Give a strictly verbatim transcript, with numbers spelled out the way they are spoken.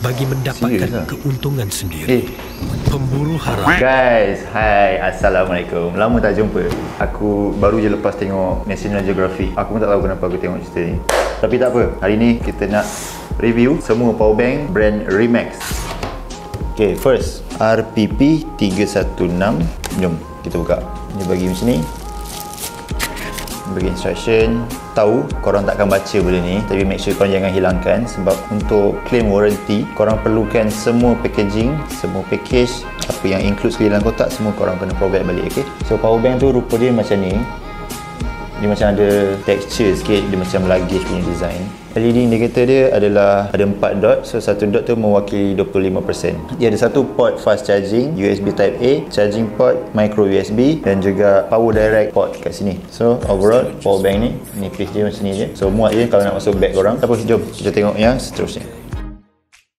bagi mendapatkan Serius, keuntungan sendiri. Eh. Pemburu harap. Guys, hai, Assalamualaikum. Lama tak jumpa. Aku baru je lepas tengok National Geographic. Aku pun tak tahu kenapa aku tengok cerita ni. Tapi tak apa, hari ni kita nak review semua powerbank brand Remax. Okay, first R P P tiga satu enam. Jom kita buka. Dia bagi macam ni, bagi instruction. Tahu korang takkan baca benda ni, tapi make sure korang jangan hilangkan, sebab untuk claim warranty korang perlukan semua packaging, semua package, apa yang include sekali dalam kotak, semua korang kena power bank balik. Okay, so power bank tu rupa dia macam ni. Dia macam ada texture sikit, dia macam luggage punya design. L E D indicator dia adalah ada empat dot, so satu dot tu mewakili dua puluh lima peratus. Dia ada satu port fast charging U S B type A, charging port micro U S B, dan juga power direct port kat sini. So overall power bank ni nipis dia macam ni je. So muat je kalau nak masuk bag korang. Apa, jom kita tengok yang seterusnya.